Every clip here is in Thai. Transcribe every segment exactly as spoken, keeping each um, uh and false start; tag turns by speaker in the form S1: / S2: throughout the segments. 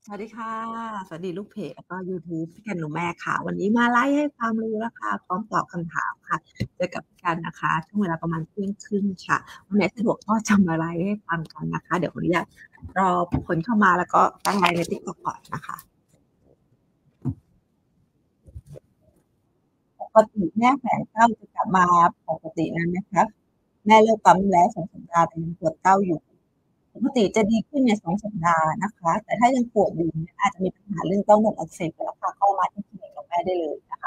S1: สวัสดีค่ะ สวัสดีลูกเพจ แล้วก็ยูทูบพี่กันหนูแม่ค่ะ วันนี้มาไลฟ์ให้ความรู้แล้วค่ะ พร้อมตอบคำถามค่ะ เจอกับพี่กันนะคะ ช่วงเวลาประมาณ เที่ยงครึ่ง ค่ะ วันไหนสะดวกก็จะมาไลฟ์ให้ฟังกันนะคะ เดี๋ยวขออนุญาตรอคนเข้ามา แล้วก็ตั้งไลฟ์ใน TikTok ก่อนนะคะ ปกติแม่แฝงเต้าจะกลับมาปกตินานไหมคะ? แม่เลิกปั๊มแล้ว สอง สัปดาห์ แต่ยังปวดเต้าอยู่ ปกติจะดีขึ้นใน สอง สัปดาห์นะคะ แต่ถ้ายังปวดอยู่เนี่ยอาจจะมีปัญหาเรื่องเต้านมอักเสบ แล้วพาเข้ามาที่คลินิกกับแม่ได้เลยนะคะ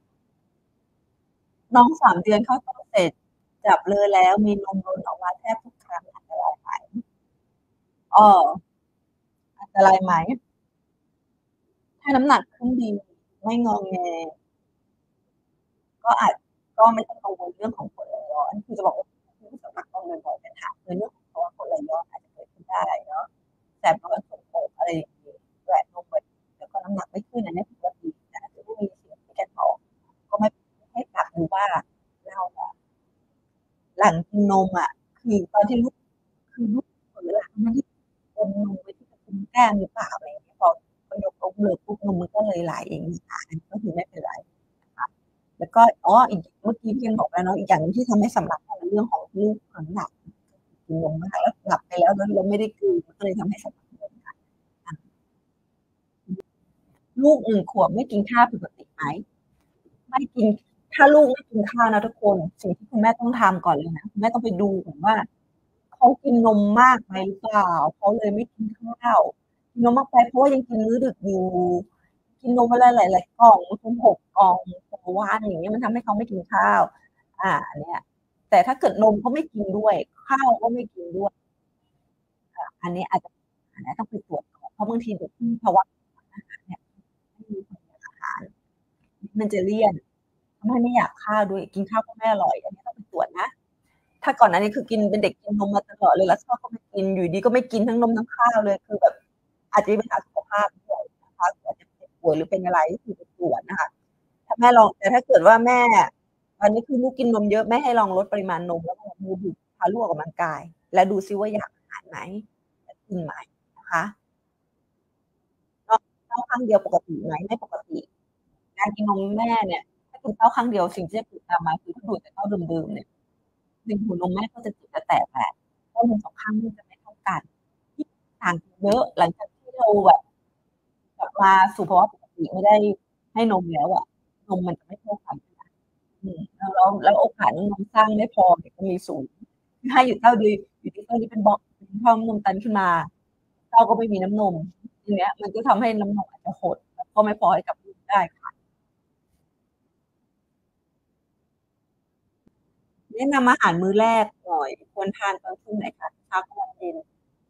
S1: น้อง สาม เดือนเข้าเต้าเสร็จ จับเลอแล้ว มีนมหล่นออกมาแทบทุกครั้ง อันตรายไหม? เออ อันตรายไหม? ถ้าน้ำหนักขึ้นดี ไม่งอแง ก็อาจ ก็ไม่ต้องกังวลเรื่องของกรดไหลย้อน คือจะบอกว่า ไม่สามารถกังวลบ่อย ๆ แต่ถามในเรื่องของภาวะกรดไหลย้อนอาจจะเกิดขึ้นได้เนาะ แสบร้อน ทรวงอก อะไรอย่างงี้ แหวนนม แล้วก็น้ำหนักไม่ขึ้น อันนี้ปกติ แต่ถ้าเกิดว่ามีสิ่งที่แกบอก ก็ไม่ ให้ปรับดูว่า เราอะ หลั่งกินนมอะ คือตอนที่ลูก คือลูก ไม่ได้อมนมไว้ที่กระพุ้งแก้มหรือเปล่า อะไรอย่างงี้ พอ พอยก ปุ๊บ เลยปุ๊บ นมมันก็เลยไหล อย่างงี้ค่ะ อันนี้ก็คือไม่เป็นไรนะคะ แล้วก็ อ๋อ อีก เมื่อกี้พี่ยังบอกไปแล้วเนาะ อีกอย่างหนึ่งที่ทำให้สำลัก คือเรื่องของลูกน้ำหนัก กินนมมาก แล้วหลับไปแล้ว แล้ว แล้วไม่ได้กลืน มันก็เลยทำให้สำลักนมค่ะ อา ลูก หนึ่ง ขวบไม่กินข้าวปกติไหม? ไม่กิน ถ้าลูกไม่กินข้าวนะทุกคน สิ่งที่คุณแม่ต้องทำก่อนเลยนะ คุณแม่ต้องไปดูก่อนว่า เขากินนมมากไปหรือเปล่า เขาเลยไม่กินข้าว กินนมมากไป เพราะว่ายังกินมื้อดึกอยู่ กินนมวันละหลาย ๆ กล่อง บางคน หก กล่องต่อวัน อย่างเงี้ย มันทำให้เขาไม่กินข้าว อา อันเนี้ย แต่ถ้าเกิดนมก็ไม่กินด้วย ข้าวก็ไม่กินด้วย ค่ะ อันนี้อาจจะ อันเนี้ยต้องไปตรวจก่อน เพราะบางทีเด็กที่มีภาวะ อาหารเนี่ย ไม่มี อาหาร มันจะเลี่ยน ทำให้ไม่อยากข้าวด้วย กินข้าวก็ไม่อร่อย อันนี้ต้องไปตรวจนะ ถ้าก่อนหน้านี้คือกิน เป็นเด็กกินนมมาตลอดเลย แล้วข้าวก็ไม่กิน อยู่ดี ๆ ก็ไม่กินทั้งนมทั้งข้าวเลย คือแบบอาจจะมีปัญหาสุขภาพด้วยนะคะ อาจจะเจ็บป่วยหรือเป็นอะไร ก็คือไปตรวจนะคะ ถ้าแม่ลอง แต่ถ้าเกิดว่าแม่ ตอนนี้คือลูกกินนมเยอะ แม่ให้ลองลดปริมาณนม แล้วก็ดูบุตร พาลูกออกกำลังกาย แล้วดูซิว่าอยากอาหารไหม จะกินไหมนะคะ เต้า เต้าข้างเดียวปกติไหม? ไม่ปกติ การกินนมแม่เนี่ย ถ้าคุณเต้าข้างเดียว สิ่งที่จะติดตามมาคือ ถ้าดูดแต่เต้าเดิม ๆ เนี่ย ในหัวนมแม่ก็จะจิ๋วจะแตกแหละ เต้านม สอง ข้างนี่จะไม่เท่ากัน ยิ่งต่างกันเยอะ หลังจากที่เราแบบ กลับมาสู่ภาวะปกติ ไม่ได้ให้นมแล้วอะ นมมันจะไม่เท่ากันค่ะ อืม แล้ว แล้ว แล้วโอกาสที่นมสร้างไม่พอเนี่ยก็มีสูง ให้อยู่เต้าดี อยู่ดี เต้านี้เป็นบล็อก เป็นท่อน้ำนมตันขึ้นมา เต้าก็ไม่มีน้ำนม ทีเนี้ยมันก็ทำให้น้ำนมอาจจะหด แล้วก็ไม่พอให้กับลูกได้ค่ะ แนะนำอาหารมื้อแรกหน่อย ควรทานตอนช่วงไหนคะ? เช้า กลางวัน เย็น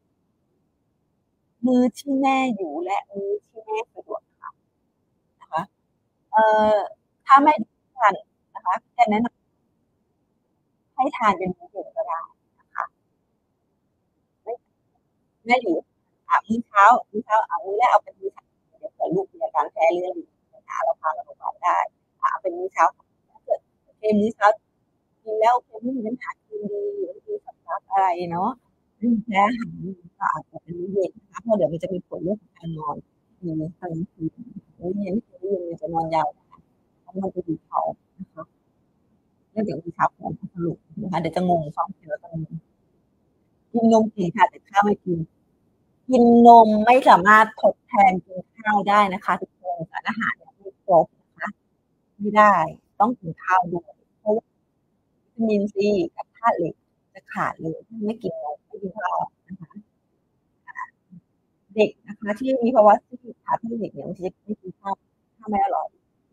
S1: มื้อที่แม่อยู่และมื้อที่แม่สะดวกค่ะ นะคะ เอ่อ ถ้าแม่ ทานนะคะ จะแนะนำ ให้ทานเป็นมื้อเย็นก็ได้นะคะ ไม่ แม่อยู่ อ่า มื้อเช้า มื้อเช้า อ่า มื้อแรกเอาเป็นมื้อ เช้า เดี๋ยวเผื่อลูกมีอาการแพ้หรืออะไร มีปัญหา เราพาไปโรงพยาบาลได้ อ่า เอาเป็นมื้อเช้า ถ้าเกิด โอเค มื้อเช้า กินแล้ว โอเค ไม่มีปัญหา กินดี ไม่มีสำลักอะไรเนาะ ไม่มีแพ้อาหาร ก็อาจจะเป็นมื้อเย็นนะคะ เพราะเดี๋ยวมันจะมีผลเรื่องของการนอน อืม ตอนกลางคืน มื้อเย็น มื้อเย็นมันจะนอนยาว เพราะมันจะบีบท้องนะคะ แล้วเดี๋ยวมื้อเช้า สรุปนะคะ เดี๋ยวจะงง ฟังทีละตอน กินนมกี่ค่ะ แต่ข้าวไม่กิน กินนมไม่สามารถทดแทนกินข้าวได้นะคะทุกคน สารอาหารเนี่ยไม่ครบนะคะ ไม่ได้ ต้องกินข้าวด้วย เพราะว่า วิตามินซีกับธาตุเหล็กจะขาดเลย ถ้าไม่กินนม ไม่กินข้าวนะคะ ค่ะ เด็กนะคะที่มีภาวะที่ขาดธาตุเหล็กเนี่ย บางทีไม่กินข้าว ข้าวไม่อร่อย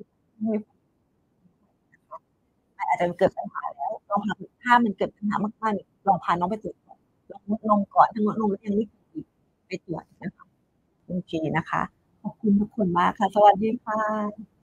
S1: มันอาจจะเกิดปัญหาแล้ว ลองหา ถ้ามันเกิดปัญหามาก ๆ เนี่ย ลองพาน้องไปตรวจก่อน ลองงดนมก่อน ถ้างดนมแล้วยังไม่ดีอีก ไปตรวจนะคะ โอเคนะคะ ขอบคุณทุกคนมากค่ะ สวัสดีค่ะ